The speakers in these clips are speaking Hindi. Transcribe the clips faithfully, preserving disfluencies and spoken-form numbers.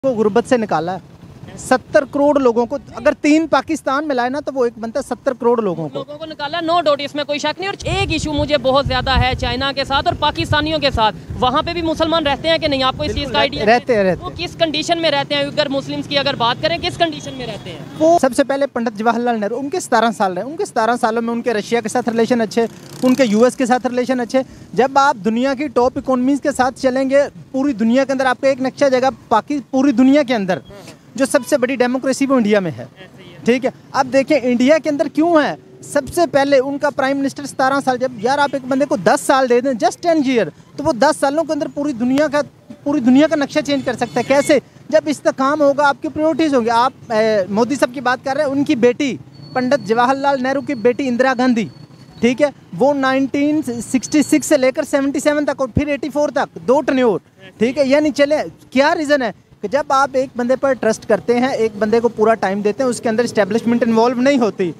को गुर्बत से निकाला है। सत्तर करोड़ लोगों को अगर तीन पाकिस्तान मिलाए ना तो वो एक बनता है सत्तर करोड़ लोगों को लोगों को निकाला, नो डाउट, इसमें कोई शक नहीं। और एक इशू मुझे बहुत ज्यादा है चाइना के साथ और पाकिस्तानियों के साथ। वहाँ पे भी मुसलमान रहते हैं कि नहीं, आपको इस चीज का आइडिया? रहते हैं रहते वो किस कंडीशन में रहते हैं? अगर मुस्लिम्स की अगर बात करें, किस कंडीशन में रहते हैं? वो सबसे पहले पंडित जवाहरलाल नेहरू, उनके सतारह साल रहे, उनके सतारह सालों में उनके रशिया के साथ रिलेशन अच्छे, उनके यूएस के साथ रिलेशन अच्छे। जब आप दुनिया की टॉप इकोनॉमीज के साथ चलेंगे, पूरी दुनिया के अंदर आपका एक नक्शा जगह पाकि पूरी दुनिया के अंदर जो सबसे बड़ी डेमोक्रेसी वो इंडिया में है, ठीक है। अब देखें इंडिया के अंदर क्यों है, सबसे पहले उनका प्राइम मिनिस्टर सतारह साल, जब यार आप एक बंदे को दस साल दे दें, जस्ट टेन ईयर, तो वो दस सालों के अंदर पूरी दुनिया का पूरी दुनिया का नक्शा चेंज कर सकता है। कैसे? जब इस्तेकाम होगा, आपकी प्रायोरिटीज़ होंगी। आप ए, मोदी साहब की बात कर रहे हैं, उनकी बेटी पंडित जवाहरलाल नेहरू की बेटी इंदिरा गांधी, ठीक है, वो नाइनटीन सिक्सटी सिक्स से लेकर सेवेंटी सेवन तक और फिर एटी फोर तक दो टर्न्योर, ठीक है। यानी चले क्या रीज़न है कि जब आप एक बंदे पर ट्रस्ट करते हैं, एक बंदे को पूरा टाइम देते हैं, उसके अंदर एस्टेब्लिशमेंट इन्वॉल्व नहीं होती।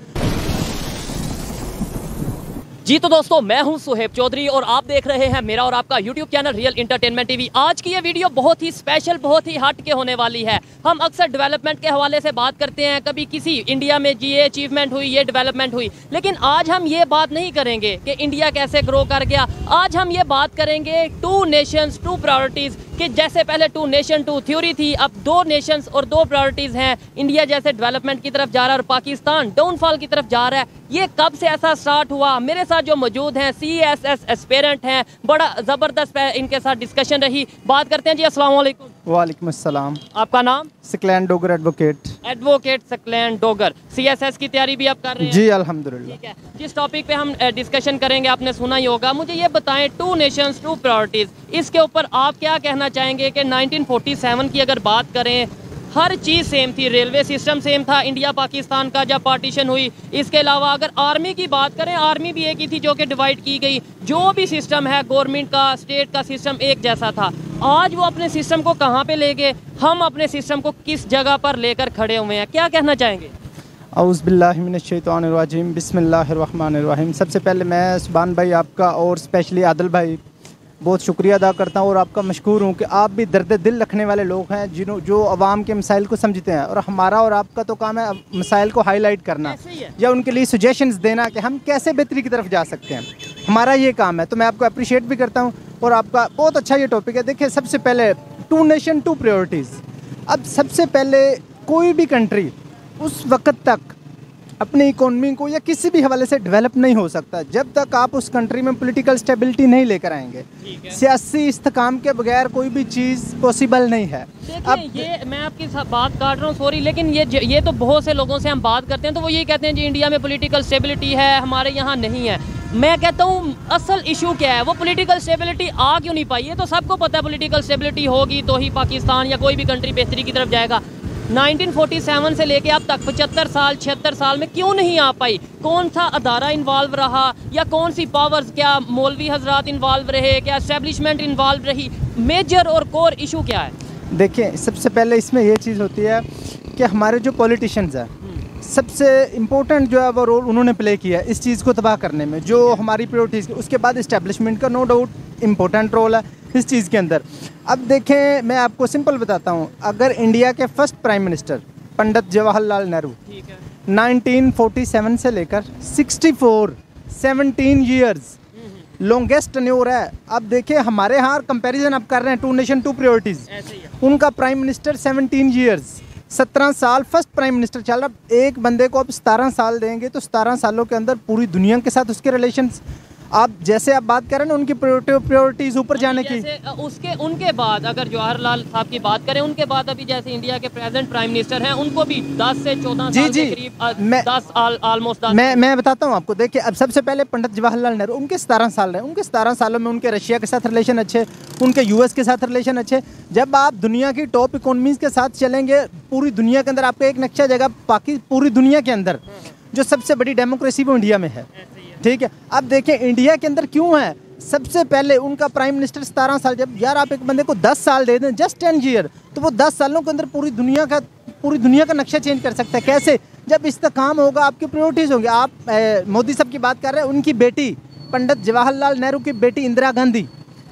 जी तो दोस्तों, मैं हूं सुहेब चौधरी और आप देख रहे हैं मेरा और आपका YouTube channel real entertainment TV. आज की ये वीडियो बहुत ही स्पेशल, बहुत ही हट के होने वाली है। हम अक्सर डेवलपमेंट के हवाले से बात करते हैं, कभी किसी इंडिया में जी ये अचीवमेंट हुई, ये डेवलपमेंट हुई, लेकिन आज हम ये बात नहीं करेंगे कि इंडिया कैसे ग्रो कर गया। आज हम ये बात करेंगे टू नेशंस टू प्रायोरिटीज़, कि जैसे पहले टू नेशन टू थ्योरी थी, अब दो नेशंस और दो प्रायोरिटीज़ हैं। इंडिया जैसे डेवलपमेंट की तरफ जा रहा है और पाकिस्तान डाउनफॉल की तरफ जा रहा है। ये कब से ऐसा स्टार्ट हुआ? मेरे साथ जो मौजूद हैं सी एस एस एस्पिरेंट हैं, बड़ा ज़बरदस्त इनके साथ डिस्कशन रही। बात करते हैं जी। अस्सलाम वालेकुम। वालेकुम अस्सलाम। आपका नाम? Saqlain Dogar advocate. Advocate Saqlain Dogar. C S S की तैयारी भी आप कर रहे हैं? जी अल्हम्दुलिल्लाह। ठीक है। जिस टॉपिक पे हम डिस्कशन करेंगे आपने सुना ही होगा। मुझे ये बताएं, टू नेशंस टू प्रायोरिटीज़, इसके ऊपर आप क्या कहना चाहेंगे कि नाइनटीन फोर्टी सेवन की अगर बात करें, हर चीज़ सेम थी, रेलवे सिस्टम सेम था इंडिया पाकिस्तान का जब पार्टीशन हुई। इसके अलावा अगर आर्मी की बात करें, आर्मी भी एक ही थी जो कि डिवाइड की गई। जो भी सिस्टम है गवर्नमेंट का, स्टेट का सिस्टम एक जैसा था। आज वो अपने सिस्टम को कहाँ पे ले गए, हम अपने सिस्टम को किस जगह पर लेकर खड़े हुए हैं, क्या कहना चाहेंगे? औज़ु बिल्लाहि मिनश शैतानिर रजीम, बिस्मिल्लाहिर रहमानिर रहीम। सबसे पहले मैं सुभान भाई आपका और स्पेशली आदिल भाई बहुत शुक्रिया अदा करता हूँ और आपका मशकूर हूँ कि आप भी दर्द दिल रखने वाले लोग हैं, जिन्हों जो आवाम के मसाइल को समझते हैं। और हमारा और आपका तो काम है मसाइल को हाईलाइट करना या उनके लिए सजेशंस देना कि हम कैसे बेहतरी की तरफ जा सकते हैं, हमारा ये काम है। तो मैं आपको अप्रिशिएट भी करता हूँ और आपका बहुत अच्छा ये टॉपिक है। देखिए, सबसे पहले टू नेशन टू प्रायोरिटीज़। अब सबसे पहले कोई भी कंट्री उस वक्त तक अपनी इकोनॉमी को या किसी भी हवाले से डेवलप नहीं हो सकता जब तक आप उस कंट्री में पॉलिटिकल स्टेबिलिटी नहीं लेकर आएंगे। सियासी इस्तेकाम के बगैर कोई भी चीज़ पॉसिबल नहीं है। अब ये मैं आपकी बात काट रहा हूँ, सॉरी, लेकिन ये ये तो बहुत से लोगों से हम बात करते हैं तो वो ये कहते हैं जी इंडिया में पॉलिटिकल स्टेबिलिटी है, हमारे यहाँ नहीं है। मैं कहता हूँ असल इशू क्या है, वो पॉलिटिकल स्टेबिलिटी आ क्यों नहीं पाई? ये तो सबको पता है, पॉलिटिकल स्टेबिलिटी होगी तो ही पाकिस्तान या कोई भी कंट्री बेहतरी की तरफ जाएगा। नाइनटीन फोर्टी सेवन से लेके अब तक पचहत्तर साल छिहत्तर साल में क्यों नहीं आ पाई? कौन सा अदारा इन्वॉल्व रहा या कौन सी पावर्स, क्या मौलवी हजरात इन्वॉल्व रहे, क्या एस्टेब्लिशमेंट इन्वॉल्व रही? मेजर और कोर इशू क्या है? देखिए, सबसे पहले इसमें ये चीज़ होती है कि हमारे जो पॉलिटिशियंस हैं, सबसे इम्पोर्टेंट जो है वो रोल उन्होंने प्ले किया है इस चीज़ को तबाह करने में, जो हमारी प्रायोरिटीज़। उसके बाद इस्टेब्लिशमेंट का नो डाउट इम्पोर्टेंट रोल है इस चीज़ के अंदर। अब देखें, मैं आपको सिंपल बताता हूँ, अगर इंडिया के first prime minister Pandit Jawaharlal Nehru nineteen forty seven से लेकर sixty four, seventeen years longest tenure है। अब देखिए, हमारे यहाँ कंपैरिजन आप कर रहे हैं टू नेशन टू प्रायोरिटीज़, उनका प्राइम मिनिस्टर सेवनटीन ईयर्स, सत्रह साल फर्स्ट प्राइम मिनिस्टर चल रहा। एक बंदे को अब सतारह साल देंगे तो सतारह सालों के अंदर पूरी दुनिया के साथ उसके रिलेशंस, आप जैसे आप बात कर रहे हैं ना उनकी प्रायोरिटीज ऊपर जाने की। उसके उनके बाद अगर जवाहरलाल साहब की बात करें, उनके बाद अभी जैसे इंडिया के प्रेजेंट प्राइम मिनिस्टर हैं, उनको भी दस से चौदह साल के करीब, दस ऑलमोस्ट मैं मैं बताता हूँ आपको। देखिए, अब सबसे पहले पंडित जवाहरलाल नेहरू, उनके सतारह साल रहे, उनके सतारह सालों में उनके रशिया के साथ रिलेशन अच्छे, उनके यूएस के साथ रिलेशन अच्छे। जब आप दुनिया की टॉप इकोनॉमीज के साथ चलेंगे, पूरी दुनिया के अंदर आपका एक नक्शा जगह पाकि पूरी दुनिया के अंदर जो सबसे बड़ी डेमोक्रेसी वो इंडिया में है, ठीक है। अब देखें इंडिया के अंदर क्यों है, सबसे पहले उनका प्राइम मिनिस्टर सतारह साल, जब यार आप एक बंदे को दस साल दे दें, जस्ट टेन ईयर, तो वो दस सालों के अंदर पूरी दुनिया का पूरी दुनिया का नक्शा चेंज कर सकता है। कैसे? जब इस्तेकाम होगा, आपकी प्रायोरिटीज़ होंगी। आप ए, मोदी साहब की बात कर रहे हैं, उनकी बेटी पंडित जवाहरलाल नेहरू की बेटी इंदिरा गांधी,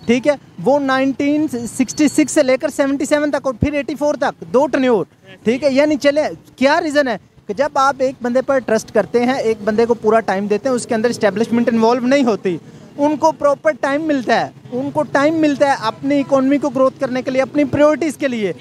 ठीक है, वो नाइनटीन सिक्सटी सिक्स से लेकर सेवेंटी सेवन तक और फिर एटी फोर तक दो टर्न्योर, ठीक है। यानी चले क्या रीज़न है कि जब आप एक बंदे पर ट्रस्ट करते हैं, एक बंदे को पूरा टाइम देते हैं, उसके अंदर इस्टेब्लिशमेंट इन्वॉल्व नहीं होती, उनको प्रॉपर टाइम मिलता है, उनको टाइम मिलता है अपनी इकोनॉमी को ग्रोथ करने के लिए, अपनी प्रायोरिटीज़ के लिए।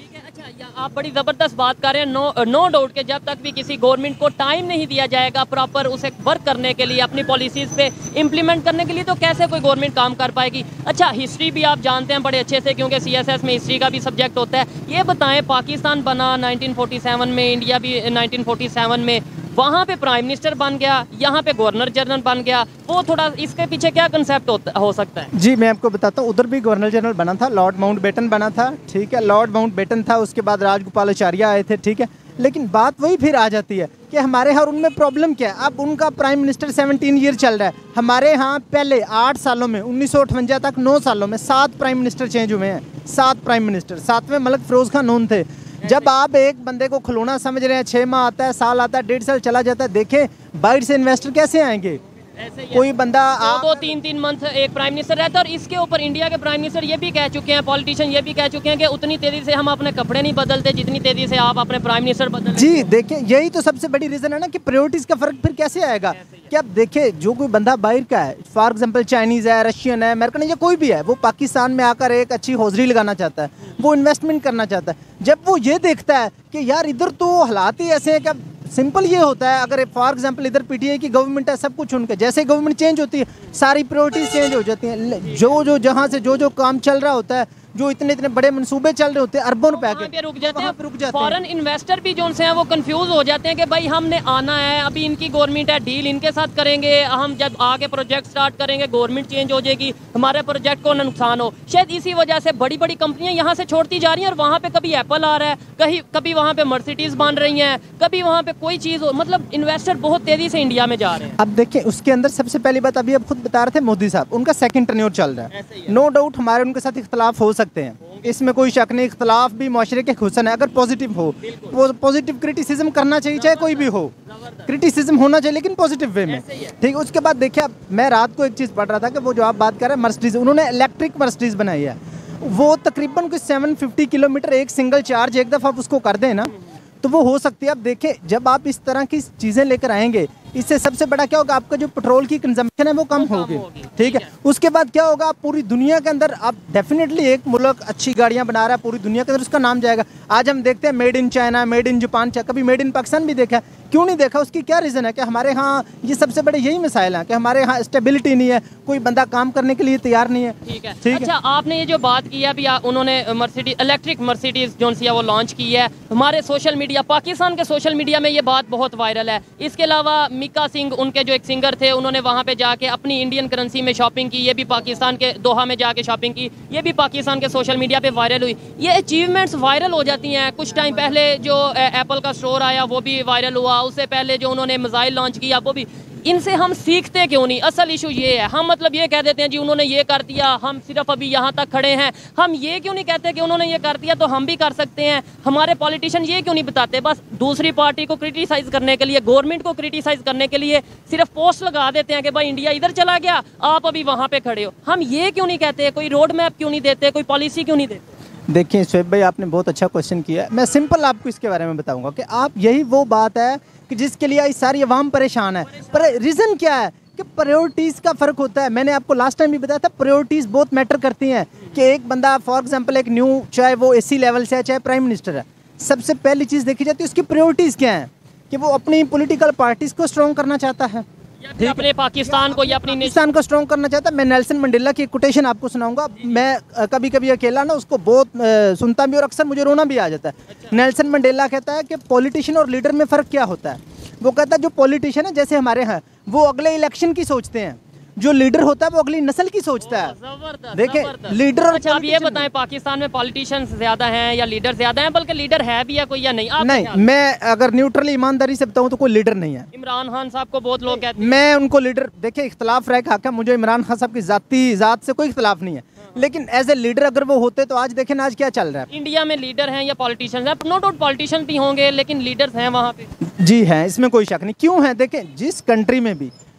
आप बड़ी ज़बरदस्त बात कर रहे हैं। नो नो डाउट कि जब तक भी किसी गवर्नमेंट को टाइम नहीं दिया जाएगा प्रॉपर उसे वर्क करने के लिए, अपनी पॉलिसीज़ पे इम्प्लीमेंट करने के लिए, तो कैसे कोई गवर्नमेंट काम कर पाएगी। अच्छा, हिस्ट्री भी आप जानते हैं बड़े अच्छे से, क्योंकि सीएसएस में हिस्ट्री का भी सब्जेक्ट होता है। ये बताएं, पाकिस्तान बना नाइनटीन फोर्टी सेवन में, इंडिया भी नाइनटीन फोर्टी सेवन में, वहाँ पे प्राइम मिनिस्टर बन गया, यहाँ पे गवर्नर जनरल बन गया, वो थोड़ा इसके पीछे क्या कंसेप्ट हो सकता है? जी मैं आपको बताता हूँ। उधर भी गवर्नर जनरल बना था, लॉर्ड माउंटबेटन बना था, ठीक है, लॉर्ड माउंटबेटन था, उसके बाद राजगोपालाचार्य आए थे, ठीक है। लेकिन बात वही फिर आ जाती है कि हमारे यहाँ उनमें प्रॉब्लम क्या है। अब उनका प्राइम मिनिस्टर सेवनटीन ईयर चल रहा है, हमारे यहाँ पहले आठ सालों में उन्नीस सौ अठवंजा तक नौ सालों में सात प्राइम मिनिस्टर चेंज हुए हैं, सात प्राइम मिनिस्टर। सातवें मलिक फिरोज खान नून थे। जब आप एक बंदे को खिलौना समझ रहे हैं, छः माह आता है, साल आता है, डेढ़ साल चला जाता है, देखें बाहर से इन्वेस्टर कैसे आएंगे। कोई बंदा दो दो तीन तीन मंथ एक प्राइम मिनिस्टर रहता है, और इसके ऊपर इंडिया के प्राइम मिनिस्टर ये भी कह चुके हैं, पॉलिटिशियन ये भी कह चुके हैं कि उतनी तेजी से हम अपने कपड़े नहीं बदलते जितनी तेजी से आप अपने प्राइम मिनिस्टर बदल। जी देखिए, यही तो सबसे बड़ी रीज़न है ना कि प्रायोरिटीज़ का फर्क फिर कैसे आएगा। कि अब देखिए, जो कोई बंदा बाहर का है, फॉर एग्जांपल चाइनीज़ है, रशियन है, अमेरिकन है, या कोई भी है, वो पाकिस्तान में आकर एक अच्छी हौजरी लगाना चाहता है, वो इन्वेस्टमेंट करना चाहता है। जब वो ये देखता है कि यार इधर तो हालात ही ऐसे हैं कि सिंपल ये होता है, अगर फॉर एग्जांपल इधर पीटीआई की गवर्नमेंट है, सब कुछ उनका, जैसे गवर्नमेंट चेंज होती है सारी प्रायोरिटीज चेंज हो जाती हैं। जो जो जहाँ से जो जो काम चल रहा होता है, जो इतने इतने बड़े मंसूबे चल रहे होते हैं अरबों रुपए के, रुक जाते हैं, रुक जाते फॉरेन इन्वेस्टर भी जो से हैं वो कंफ्यूज हो जाते हैं कि भाई हमने आना है, अभी इनकी गवर्नमेंट है, डील इनके साथ करेंगे, हम जब आगे प्रोजेक्ट स्टार्ट करेंगे गवर्नमेंट चेंज हो जाएगी, हमारे प्रोजेक्ट को नुकसान हो। शायद इसी वजह से बड़ी बड़ी कंपनियां यहाँ से छोड़ती जा रही हैं, और वहाँ पे कभी एप्पल आ रहा है, कहीं कभी वहाँ पे मर्सिडीज बन रही हैं, कभी वहाँ पे कोई चीज़ हो, मतलब इन्वेस्टर बहुत तेजी से इंडिया में जा रहे हैं। अब देखिए, उसके अंदर सबसे पहली बात, अभी अब खुद बता रहे थे मोदी साहब, उनका सेकंड टर्न्योर चल रहा है। नो डाउट हमारे उनके साथ इख्तलाफ हो सकते हैं, इसमें कोई शक नहीं, इख्तलाफ भी माशरे के हुसन है। अगर पॉजिटिव हो, पॉजिटिव क्रिटिसिज्म करना चाहिए, चाहे कोई भी हो, क्रिटिसिज्म होना चाहिए लेकिन पॉजिटिव वे में, ठीक है। उसके बाद देखिए, मैं रात को एक चीज़ पढ़ रहा था कि वो जो आप बात कर रहे हैं मर्सिडीज, उन्होंने इलेक्ट्रिक मर्सिडीज बनाई है, वो तकरीबन कुछ सेवन फिफ्टी किलोमीटर एक सिंगल चार्ज एक दफ़ा आप उसको कर दें ना, तो वो हो सकती है। अब देखें, जब आप इस तरह की चीज़ें लेकर आएंगे, इससे सबसे बड़ा क्या होगा, आपका जो पेट्रोल की कंजम्पशन है वो कम होगी, ठीक है। उसके बाद क्या होगा, आप पूरी दुनिया के अंदर, आप डेफिनेटली एक मुल्क अच्छी गाड़ियां बना रहा है, पूरी दुनिया के अंदर उसका नाम जाएगा। आज हम देखते हैं made in China, made in Japan, कभी मेड इन पाकिस्तान भी देखा, क्यों नहीं देखा? उसकी क्या रीज़न है कि हमारे यहाँ ये सबसे बड़े यही मिसाइल हैं कि हमारे यहाँ स्टेबिलिटी नहीं है, कोई बंदा काम करने के लिए तैयार नहीं है। ठीक है, ठीक अच्छा है? आपने ये जो बात की है, अभी उन्होंने मर्सिडीज इलेक्ट्रिक मर्सिडीज जो सी है वो लॉन्च की है, हमारे सोशल मीडिया, पाकिस्तान के सोशल मीडिया में ये बात बहुत वायरल है। इसके अलावा मिका सिंह, उनके जो एक सिंगर थे, उन्होंने वहाँ पे जाके अपनी इंडियन करेंसी में शॉपिंग की, ये भी पाकिस्तान के दोहा में जाके शॉपिंग की, ये भी पाकिस्तान के सोशल मीडिया पे वायरल हुई। ये अचीवमेंट्स वायरल हो जाती हैं। कुछ टाइम पहले जो एप्पल का स्टोर आया वो भी वायरल हुआ, उससे पहले जो उन्होंने मिसाइल लॉन्च किया वो भी। इनसे हम सीखते क्यों नहीं? असल इशू ये है, हम मतलब ये कह देते हैं जी उन्होंने ये कर दिया, हम सिर्फ अभी यहाँ तक खड़े हैं। हम ये क्यों नहीं कहते कि उन्होंने ये कर दिया तो हम भी कर सकते हैं? हमारे पॉलिटिशियन ये क्यों नहीं बताते? बस दूसरी पार्टी को क्रिटिसाइज करने के लिए, गवर्नमेंट को क्रिटिसाइज करने के लिए सिर्फ पोस्ट लगा देते हैं कि भाई इंडिया इधर चला गया, आप अभी वहाँ पे खड़े हो। हम ये क्यों नहीं कहते? कोई रोड मैप क्यों नहीं देते? कोई पॉलिसी क्यों नहीं देते? देखिए शोएब भाई, आपने बहुत अच्छा क्वेश्चन किया है। मैं सिंपल आपको इसके बारे में बताऊंगा कि आप, यही वो बात है कि जिसके लिए सारी अवाम परेशान है। पर रीज़न क्या है कि प्रायोरिटीज़ का फ़र्क होता है। मैंने आपको लास्ट टाइम भी बताया था, प्रायोरिटीज़ बहुत मैटर करती हैं। कि एक बंदा फॉर एग्जांपल एक न्यू, चाहे वो एसी लेवल से है चाहे प्राइम मिनिस्टर है, सबसे पहली चीज़ देखी जाती है उसकी प्रायोरिटीज़ क्या हैं, कि वो अपनी पॉलिटिकल पार्टीज़ को स्ट्रॉन्ग करना चाहता है, अपने पाकिस्तान को या अपनी पाकिस्तान को स्ट्रॉन्ग करना चाहता है। मैं नेल्सन मंडेला की कोटेशन आपको सुनाऊंगा। मैं कभी कभी अकेला ना उसको बहुत सुनता भी और अक्सर मुझे रोना भी आ जाता है। अच्छा। नेल्सन मंडेला कहता है कि पॉलिटिशियन और लीडर में फ़र्क क्या होता है। वो कहता है जो पॉलिटिशियन है, जैसे हमारे हैं, वो अगले इलेक्शन की सोचते हैं, जो लीडर होता है वो अगली नस्ल की सोचता है। देखें लीडर और अच्छा, आप ये बताएं, पाकिस्तान में पॉलिटिशियंस ज्यादा हैं या लीडर ज्यादा हैं? बल्कि लीडर है भी या कोई या नहीं? आप नहीं, मैं अगर न्यूट्रली ईमानदारी से बताऊं तो कोई लीडर नहीं है। इमरान खान साहब को बहुत लोग कहते हैं, मैं उनको लीडर, देखिए इख्तलाफ रह खाका, मुझे इमरान खान साहब की जाती जात से कोई इख्तलाफ नहीं है, लेकिन एज ए लीडर अगर वो होते तो आज देखें आज क्या चल रहा है। इंडिया में लीडर हैं या पॉलिटिशियंस हैं? नो डाउट पॉलिटिशियंस भी होंगे, लेकिन लीडर्स हैं वहाँ पे। जी हैं, इसमें कोई शक नहीं। क्यों है? देखें जिस कंट्री में भी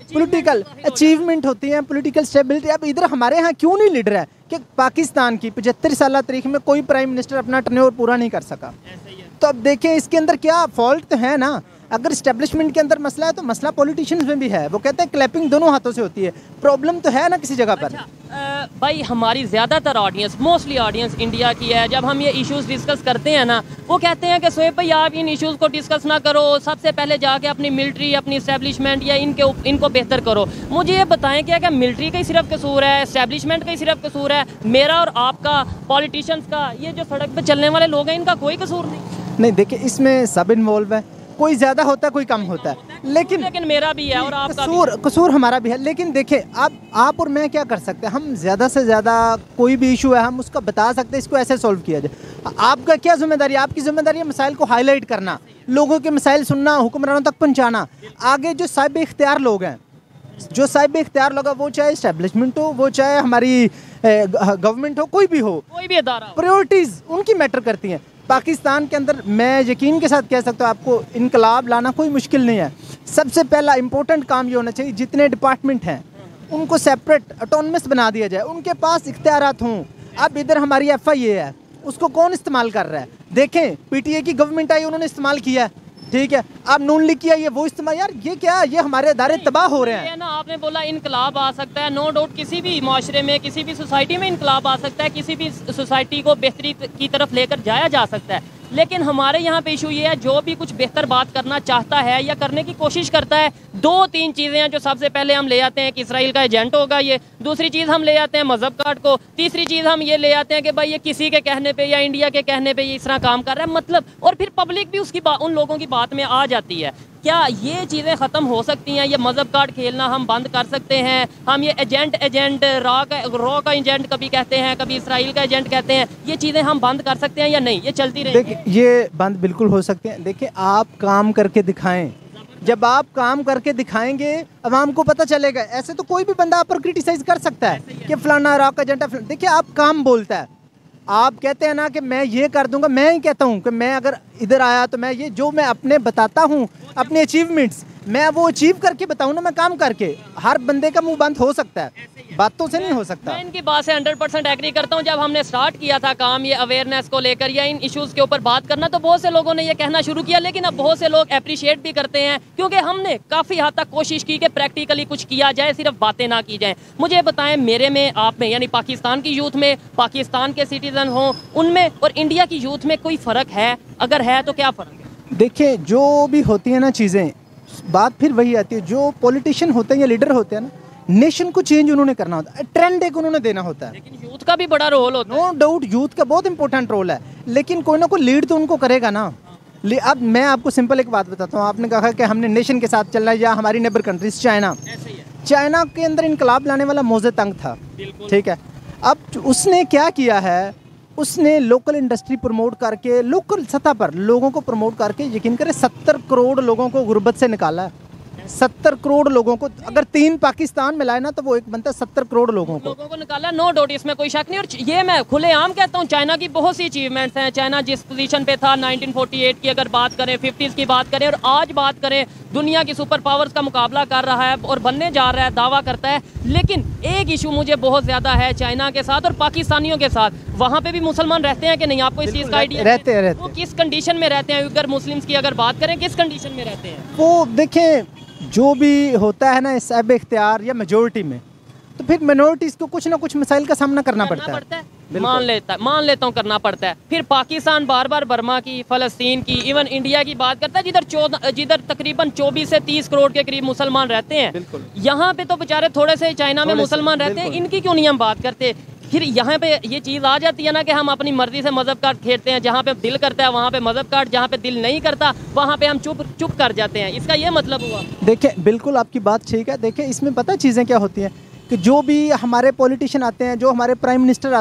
पॉलिटिकल अचीवमेंट होती है, पॉलिटिकल स्टेबिलिटी। अब इधर हमारे यहाँ क्यों नहीं लीडर है कि पाकिस्तान की पचहत्तर साल तारीख में कोई प्राइम मिनिस्टर अपना टर्नओवर पूरा नहीं कर सका। तो अब देखें इसके अंदर क्या फॉल्ट तो है ना। अगर इस्टेब्लिशमेंट के अंदर मसला है तो मसला पॉलिटिशियंस में भी है। वो कहते हैं क्लैपिंग दोनों हाथों से होती है, प्रॉब्लम तो है ना किसी जगह पर। अच्छा, आ, भाई हमारी ज़्यादातर ऑडियंस, मोस्टली ऑडियंस इंडिया की है। जब हम ये इश्यूज डिस्कस करते हैं ना, वो कहते हैं कि सोहेब भाई आप इन इश्यूज को डिस्कस ना करो, सबसे पहले जाके अपनी मिलिट्री, अपनी इस्टेब्लिशमेंट या इनके इनको बेहतर करो। मुझे ये बताएं क्या क्या मिलिट्री का ही सिर्फ कसूर है, इस्टेब्लिशमेंट का ही सिर्फ कसूर है? मेरा और आपका, पॉलिटिशियंस का, ये जो सड़क पर चलने वाले लोग हैं, इनका कोई कसूर नहीं? नहीं, देखिए इसमें सब इन्वॉल्व है, कोई ज़्यादा होता है कोई कम होता है, लेकिन लेकिन मेरा भी है और आपका कसूर कसूर हमारा भी है। लेकिन देखिए आप आप और मैं क्या कर सकते हैं, हम ज़्यादा से ज़्यादा कोई भी इशू है हम उसका बता सकते हैं, इसको ऐसे सॉल्व किया जाए। आपका क्या जिम्मेदारी है? आपकी जिम्मेदारी है मसाइल को हाईलाइट करना, लोगों के मसाइल सुनना, हुक्मरानों तक पहुँचाना। आगे जो साहिब इख्तियार लोग हैं, जो साहिब इख्तियार लोग हैं, वो चाहे इस्टेब्लिशमेंट हो, वो चाहे हमारी गवर्नमेंट हो, कोई भी हो, कोई भी अदारा, प्रायोरिटीज़ उनकी मैटर करती हैं। पाकिस्तान के अंदर मैं यकीन के साथ कह सकता हूँ आपको, इनकलाब लाना कोई मुश्किल नहीं है। सबसे पहला इंपॉर्टेंट काम ये होना चाहिए, जितने डिपार्टमेंट हैं उनको सेपरेट ऑटोनमस बना दिया जाए, उनके पास इख्तियारात हों। अब इधर हमारी एफ आई ए है, उसको कौन इस्तेमाल कर रहा है? देखें पी टी ए की गवर्नमेंट आई, उन्होंने इस्तेमाल किया है, ठीक है। अब नून लीग किया, ये वो इस्तेमाल, यार ये क्या, ये हमारे अदारे तबाह हो रहे हैं ना। आपने बोला इनकलाब आ सकता है, नो डाउट किसी भी माशरे में, किसी भी सोसाइटी में इनकलाब आ सकता है, किसी भी सोसाइटी को बेहतरी की तरफ लेकर जाया जा सकता है। लेकिन हमारे यहाँ पे इशू ये है, जो भी कुछ बेहतर बात करना चाहता है या करने की कोशिश करता है, दो तीन चीज़ें हैं जो सबसे पहले हम ले आते हैं कि इसराइल का एजेंट होगा ये, दूसरी चीज़ हम ले आते हैं मजहब कार्ड को, तीसरी चीज़ हम ये ले आते हैं कि भाई ये किसी के कहने पे या इंडिया के कहने पे ये इस तरह काम कर रहा है, मतलब, और फिर पब्लिक भी उसकी बात, उन लोगों की बात में आ जाती है। क्या ये चीज़ें ख़त्म हो सकती हैं? ये मजहब कार्ड खेलना हम बंद कर सकते हैं? हम ये एजेंट एजेंट रॉ का रॉ का एजेंट कभी कहते हैं, कभी इसराइल का एजेंट कहते हैं, ये चीज़ें हम बंद कर सकते हैं या नहीं? ये चलती रहेगी? देखिए ये बंद बिल्कुल हो सकते हैं। देखिए आप काम करके दिखाएं, जब आप काम करके दिखाएंगे अवाम को पता चलेगा। ऐसे तो कोई भी बंदा आप पर क्रिटिसाइज कर सकता है कि फलाना रॉ का एजेंट है। देखिए आप काम बोलता है, आप कहते हैं ना कि मैं ये कर दूंगा, मैं ही कहता हूँ कि मैं अगर इधर आया तो मैं ये, जो मैं अपने बताता हूँ अपने अचीवमेंट्स, मैं वो अचीव करके बताऊँ ना, मैं काम करके। हर बंदे का मुंह बंद हो सकता है, बातों से नहीं हो सकता। मैं इनकी बात से हंड्रेड परसेंट एग्री करता हूँ। जब हमने स्टार्ट किया था काम ये अवेयरनेस को लेकर या इन इश्यूज़ के ऊपर बात करना, तो बहुत से लोगों ने ये कहना शुरू किया, लेकिन अब बहुत से लोग अप्रिशिएट भी करते हैं, क्योंकि हमने काफ़ी हद तक कोशिश की कि प्रैक्टिकली कुछ किया जाए, सिर्फ बातें ना की जाए। मुझे बताएं, मेरे में, आप में, यानी पाकिस्तान की यूथ में, पाकिस्तान के सिटीजन हों उनमें और इंडिया की यूथ में कोई फ़र्क है? अगर है तो क्या फ़र्क है? देखिए जो भी होती है ना चीज़ें, बात फिर वही आती है, जो पॉलिटिशियन होते हैं या लीडर होते हैं ना, नेशन को चेंज उन्होंने करना होता है, ट्रेंड एक उन्होंने देना होता है। लेकिन यूथ का भी बड़ा रोल होता है। नो डाउट यूथ का बहुत इंपॉर्टेंट रोल है, लेकिन कोई ना कोई लीड तो उनको करेगा ना। अब मैं आपको सिंपल एक बात बताता हूँ, आपने कहा कि हमने नेशन के साथ चलना है, या हमारी नेबर कंट्रीज चाइना, चाइना के अंदर इनकलाब लाने वाला मोजे तंग था, ठीक है। अब उसने क्या किया है, उसने लोकल इंडस्ट्री प्रमोट करके, लोकल सतह पर लोगों को प्रमोट करके, यकीन करें सत्तर करोड़ लोगों को गुर्बत से निकाला है। सत्तर करोड़ लोगों को, अगर तीन पाकिस्तान मिलाए ना तो वो एक बनता है सत्तर करोड़ लोगों को लोगों को निकाला, नो डाउट, इसमें कोई शक नहीं। और ये मैं खुलेआम कहता हूँ, चाइना की बहुत सी अचीवमेंट्स हैं। चाइना जिस पोजीशन पे था नाइनटीन फोर्टी एट की अगर बात करें, फिफ्टीज़ की बात करें और आज बात करें, दुनिया की सुपर पावर्स का मुकाबला कर रहा है और बनने जा रहा है, दावा करता है। लेकिन एक इशू मुझे बहुत ज़्यादा है चाइना के साथ और पाकिस्तानियों के साथ। वहाँ पे भी मुसलमान रहते हैं कि नहीं? आपको इस चीज़ का आइडिया? रहते हैं, रहते हैं। वो किस कंडीशन में रहते हैं? अगर मुस्लिम्स की अगर बात करें, किस कंडीशन में रहते हैं वो? देखें जो भी होता है ना साहिब इख्तियार या मेजोरिटी में, तो फिर मिनोरिटीज़ को कुछ ना कुछ मसाइल का सामना करना, करना पड़ता, पड़ता है, है। मान लेता मान लेता हूँ करना पड़ता है। फिर पाकिस्तान बार बार बर्मा की, फ़लस्तीन की, इवन इंडिया की बात करता है, जिधर चौदह जिधर तकरीबन चौबीस से तीस करोड़ के करीब मुसलमान रहते हैं। यहाँ पे तो बेचारे थोड़े से चाइना में मुसलमान रहते हैं, इनकी क्यों नहीं हम बात करते? फिर यहाँ पे ये चीज़ आ जाती है ना कि हम अपनी मर्जी से मजहब कार्ड खेलते हैं, जहाँ पे दिल करता है वहाँ पे मजहब कार्ड, जहाँ पे दिल नहीं करता वहाँ पे हम चुप चुप कर जाते हैं। इसका ये मतलब हुआ? देखिए बिल्कुल आपकी बात ठीक है। देखिए इसमें पता चीज़ें क्या होती हैं कि जो भी हमारे पॉलिटिशियन आते हैं, जो हमारे प्राइम मिनिस्टर आते हैं,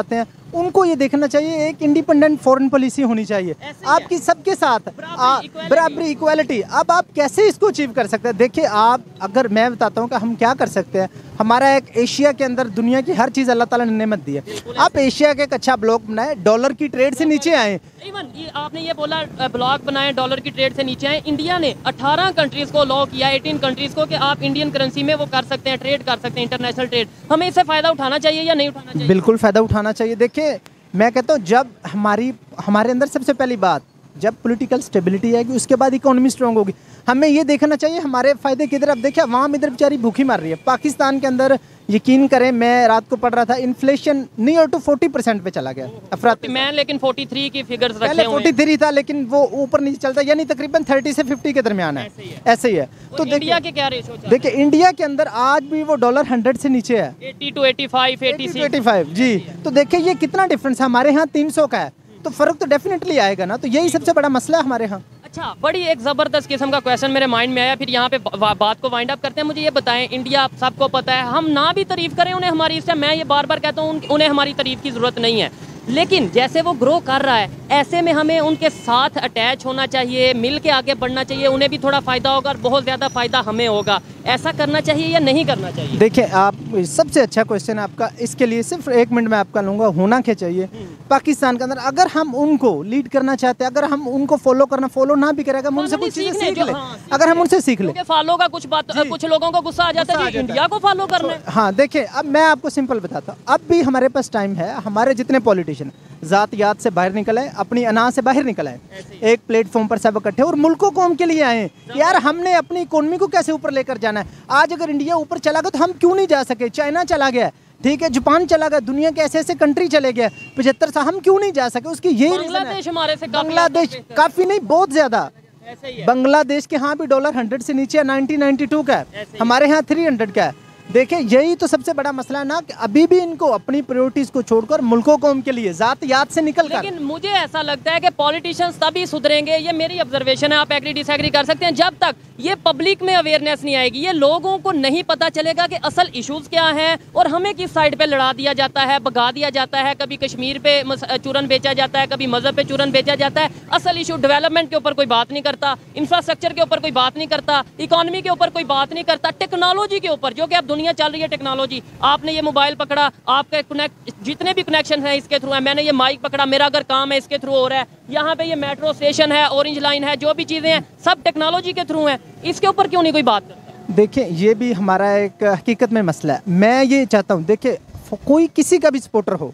उनको ये देखना चाहिए एक इंडिपेंडेंट फॉरेन पॉलिसी होनी चाहिए आपकी सबके साथ, बराबरी, इक्वालिटी। अब आप कैसे इसको अचीव कर सकते हैं? देखिए, आप अगर मैं बताता हूँ कि हम क्या कर सकते हैं। हमारा एक एशिया के अंदर दुनिया की हर चीज़ अल्लाह ताला ने नेमत दी है। आप एशिया के एक अच्छा ब्लॉक बनाए, डॉलर की ट्रेड से नीचे आए। इवन ये आपने ये बोला ब्लॉक बनाए, डॉलर की ट्रेड से नीचे आए। इंडिया ने अठारह कंट्रीज को लॉ किया, अठारह कंट्रीज को, कि आप इंडियन करेंसी में वो कर सकते हैं, ट्रेड कर सकते हैं, इंटरनेशनल ट्रेड। हमें इससे फायदा उठाना चाहिए या नहीं उठाना चाहिए? बिल्कुल फायदा उठाना चाहिए। देखिए, मैं कहता हूँ जब हमारी हमारे अंदर सबसे पहली बात, जब पॉलिटिकल स्टेबिलिटी आएगी उसके बाद इकोनॉमी स्ट्रांग होगी। हमें ये देखना चाहिए हमारे फायदे किधर। अब देखिए, अवाम इधर बेचारी भूखी मर रही है। पाकिस्तान के अंदर यकीन करें, मैं रात को पढ़ रहा था, inflation near to forty percent पे चला गया अफरात। मैं लेकिन तैंतालीस की फिगर्स रखे पहले तैंतालीस था, लेकिन वो ऊपर नीचे चलता है, यानी तकरीबन तीस से पचास के दरमियान है। ऐसे ही है। तो इंडिया के क्या रेशो? देखिए, इंडिया के अंदर आज भी वो डॉलर हंड्रेड से नीचे है, अस्सी टू पचासी, पचासी जी। तो देखिए, ये कितना डिफरेंस है। हमारे यहाँ तीन सौ का है, तो फर्क तो डेफिनेटली आएगा ना। तो यही सबसे बड़ा मसला है हमारे यहाँ। अच्छा, बड़ी एक ज़बरदस्त किस्म का क्वेश्चन मेरे माइंड में आया, फिर यहाँ पे बात को वाइंड अप करते हैं। मुझे ये बताएं, इंडिया सबको पता है, हम ना भी तारीफ करें उन्हें हमारी, इससे मैं ये बार बार कहता हूँ उन्हें हमारी तारीफ की ज़रूरत नहीं है, लेकिन जैसे वो ग्रो कर रहा है ऐसे में हमें उनके साथ अटैच होना चाहिए, मिल के आगे बढ़ना चाहिए। उन्हें भी थोड़ा फ़ायदा होगा और बहुत ज़्यादा फ़ायदा हमें होगा। ऐसा करना चाहिए या नहीं करना चाहिए? देखिए, आप सबसे अच्छा क्वेश्चन है आपका। इसके लिए सिर्फ एक मिनट में आपका लूँगा। होना क्या चाहिए पाकिस्तान के अंदर, अगर हम उनको लीड करना चाहते हैं, अगर हम उनको फॉलो करना फॉलो ना भी करेगा, हम उनसे कुछ चीज़ें सीख ले। अगर हम उनसे सीख ले, फॉलो का कुछ बात, कुछ लोगों को गुस्सा आ जाता है कि इंडिया को फॉलो करना है। हाँ, देखिए, अब मैं आपको सिंपल बताता हूँ। अब भी हमारे पास टाइम है। हमारे जितने पॉलिटिशियन जातियात से बाहर निकल आए, अपनी अना से बाहर निकल आए, एक प्लेटफॉर्म पर सब इकट्ठे और मुल्कों कौम के लिए आए। यार, हमने अपनी इकोनॉमी को कैसे ऊपर लेकर जाना है। आज अगर इंडिया ऊपर चला गया तो हम क्यों नहीं जा सके? चाइना चला गया, ठीक है, जापान चला गया, दुनिया के ऐसे ऐसे कंट्री चले गए पचहत्तर साल, हम क्यों नहीं जा सके? उसकी यही बांग्लादेश हमारे से बांग्लादेश काफी नहीं, बहुत ज्यादा। बांग्लादेश के यहाँ भी डॉलर हंड्रेड से नीचे नाइनटीन नाइनटी टू का है, हमारे यहाँ थ्री हंड्रेड का है। देखिए, यही तो सबसे बड़ा मसला है ना, कि अभी भी इनको अपनी प्रायोरिटीज को छोड़कर मुल्कों कौम के लिए जात याद से निकल कर। लेकिन मुझे ऐसा लगता है कि पॉलिटिशियंस तभी सुधरेंगे, ये मेरी ऑब्जर्वेशन है, आप एग्री डिसएग्री कर सकते हैं, जब तक ये पब्लिक में अवेयरनेस नहीं आएगी, ये लोगों को नहीं पता चलेगा कि असल इश्यूज क्या हैं और हमें किस साइड पे लड़ा दिया जाता है, भगा दिया जाता है। कभी कश्मीर पे चूरन बेचा जाता है, कभी मजहब पे चूरन बेचा जाता है। असल इशू डेवलपमेंट के ऊपर कोई बात नहीं करता, इंफ्रास्ट्रक्चर के ऊपर कोई बात नहीं करता, इकोनॉमी के ऊपर कोई बात नहीं करता, टेक्नोलॉजी के ऊपर, जो कि अब दुनिया चल रही है टेक्नोलॉजी। आपने ये मोबाइल पकड़ा, आपके कनेक्ट जितने भी कनेक्शन है इसके थ्रू है। मैंने ये माइक पकड़ा, मेरा अगर काम है इसके थ्रू हो रहा है। यहाँ पे ये मेट्रो स्टेशन है, ऑरेंज लाइन है, जो भी चीजें हैं सब टेक्नोलॉजी के थ्रू हैं। इसके ऊपर क्यों नहीं कोई बात करता? देखिए, ये भी हमारा एक हकीकत में मसला है। मैं ये चाहता हूँ, देखिए, कोई किसी का भी सपोर्टर हो,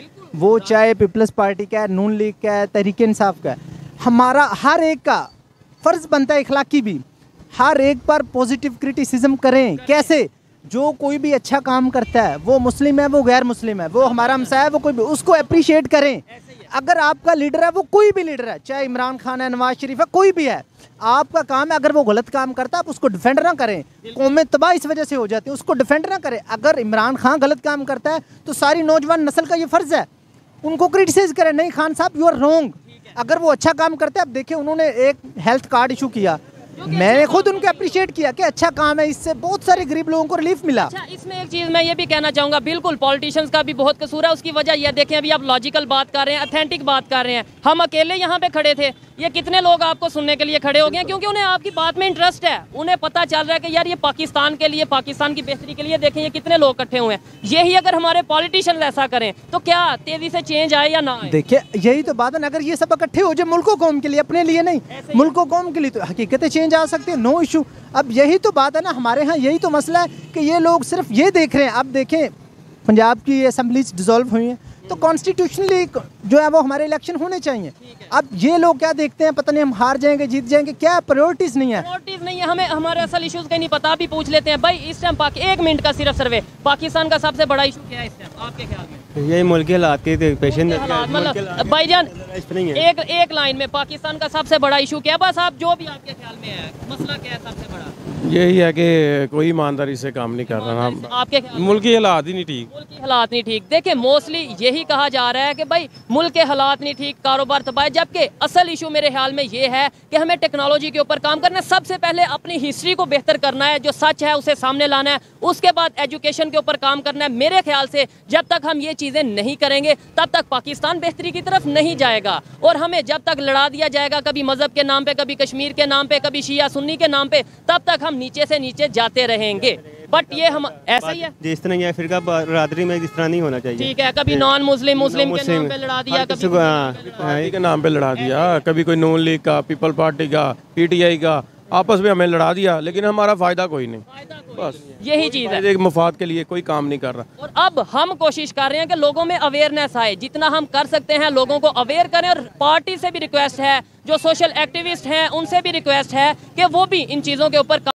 वो चाहे पीपल्स पार्टी का है, नून लीग का है, तहरीक इंसाफ का है, हमारा हर एक का फर्ज बनता है इखलाकी भी, हर एक पर पॉजिटिव क्रिटिसिज्म करें। कैसे? जो कोई भी अच्छा काम करता है, वो मुस्लिम है, वो गैर मुस्लिम है, वो हमारा हमसाया है, वो कोई भी, उसको अप्रिशिएट करें। अगर आपका लीडर है, वो कोई भी लीडर है, चाहे इमरान खान है, नवाज शरीफ है, कोई भी है, आपका काम है, अगर वो गलत काम करता है आप उसको डिफेंड ना करें। कौमें तबाह इस वजह से हो जाती है, उसको डिफेंड ना करें। अगर इमरान खान गलत काम करता है तो सारी नौजवान नस्ल का ये फर्ज है उनको क्रिटिसाइज करें, नहीं खान साहब यू आर रॉन्ग। अगर वो अच्छा काम करते हैं, अब देखिए, उन्होंने एक हेल्थ कार्ड इशू किया, मैंने खुद उनको अप्रिशिएट किया कि अच्छा काम है, इससे बहुत सारे गरीब लोगों को रिलीफ मिला। अच्छा, इसमें एक चीज़ मैं ये भी कहना चाहूँगा, बिल्कुल पॉलिटिशियंस का भी बहुत कसूर है। उसकी वजह यह देखें, अभी आप लॉजिकल बात कर रहे हैं, अथेंटिक बात कर रहे हैं, हम अकेले यहाँ पे खड़े थे, ये कितने लोग आपको सुनने के लिए खड़े हो गए? क्योंकि उन्हें आपकी बात में इंटरेस्ट है, उन्हें पता चल रहा है कि यार ये पाकिस्तान के लिए, पाकिस्तान की बेहतरी के लिए देखें ये कितने लोग इकट्ठे हुए हैं। यही अगर हमारे पॉलिटिशियन ऐसा करें तो क्या तेजी से चेंज आए या ना आए? देखिए, यही तो बात है ना, अगर ये सब इकट्ठे हो जाए मुल्कों कौम के लिए, अपने लिए नहीं, मुल्कों कौम के लिए, तो हकीकतें चेंज आ सकती है, नो इशू। अब यही तो बात है ना, हमारे यहाँ यही तो मसला है कि ये लोग सिर्फ ये देख रहे हैं। अब देखें, पंजाब की असेंबलीज डिसॉल्व हुई हैं, तो कॉन्स्टिट्यूशनली जो है वो हमारे इलेक्शन होने चाहिए। अब ये लोग क्या देखते हैं, पता नहीं हम हार जाएंगे, जीत जाएंगे, क्या प्रायोरिटीज नहीं है, प्रायोरिटीज नहीं है, हमें हमारे असल इश्यूज का नहीं पता। भी पूछ लेते हैं भाई, इस टाइम एक मिनट का सिर्फ सर्वे, पाकिस्तान का सबसे बड़ा इशू क्या है इस टाइम आपके ख्याल में? यही मुल्क के हालात के पेशेंट, मतलब भाईजान एक एक लाइन में पाकिस्तान का सबसे बड़ा इशू क्या है? बस आप जो भी आपके ख्याल में है, मसला क्या है सबसे बड़ा? यही है कि कोई ईमानदारी से काम नहीं कर रहा ना, आपके मुल्क के हालात ही नहीं ठीक, मुल्क के हालात नहीं ठीक। देखिए, मोस्टली यही कहा जा रहा है कि भाई मुल्क के हालात नहीं ठीक, कारोबार तबाह, जबकि असल इशू मेरे ख्याल में ये है कि हमें टेक्नोलॉजी के ऊपर काम करना है। सबसे पहले अपनी हिस्ट्री को बेहतर करना है, जो सच है उसे सामने लाना है, उसके बाद एजुकेशन के ऊपर काम करना है। मेरे ख्याल से जब तक हम ये चीज़ें नहीं करेंगे तब तक पाकिस्तान बेहतरी की तरफ नहीं जाएगा। और हमें जब तक लड़ा दिया जाएगा कभी मज़हब के नाम पे, कभी कश्मीर के नाम पे, कभी शिया सुन्नी के नाम पे, तब तक हम नीचे से नीचे जाते रहेंगे। बट ये हम ऐसा ही है, जिस तरह ये फिर बरादरी में इस तरह नहीं होना चाहिए। ठीक है, कभी नॉन मुस्लिम मुस्लिम के नाम पे लड़ा दिया, कभी पार्टी के नाम पे लड़ा दिया, कभी कोई नून लीग का, पीपल पार्टी का, पीटीआई का, आपस में हमें लड़ा दिया, लेकिन हमारा फायदा कोई नहीं, बस यही चीज़ है, एक मुफाद के लिए कोई काम नहीं कर रहा। और अब हम कोशिश कर रहे हैं कि लोगों में अवेयरनेस आए, जितना हम कर सकते हैं लोगों को अवेयर करें। और पार्टी से भी रिक्वेस्ट है, जो सोशल एक्टिविस्ट हैं उनसे भी रिक्वेस्ट है कि वो भी इन चीज़ों के ऊपर